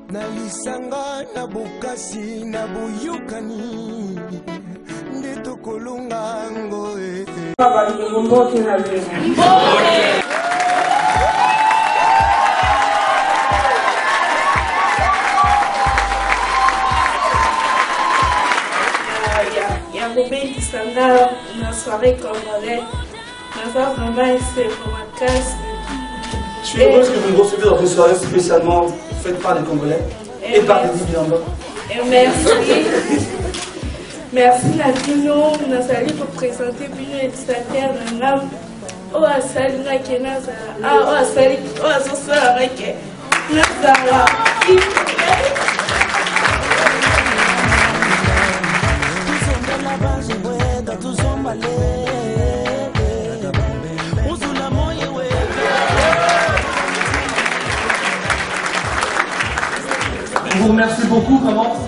Nalisanga na bukasi na buyukani Ndito kolunga ngoe Baba mbote na leo. Robin Kisanga, une soirée congolaise. Ma soeur vraiment c'est pour ma casse. Je suis heureuse que vous me recevez dans une soirée spécialement faite par les Congolais et par des Libyens. Et merci. Merci Latino, nous allons vous présenter Bino et Tsater Nangam. Oh, Salina Kenaza. Ah, oh, Salina, oh, Sosa Reke. Nazara. Je vous remercie beaucoup, comment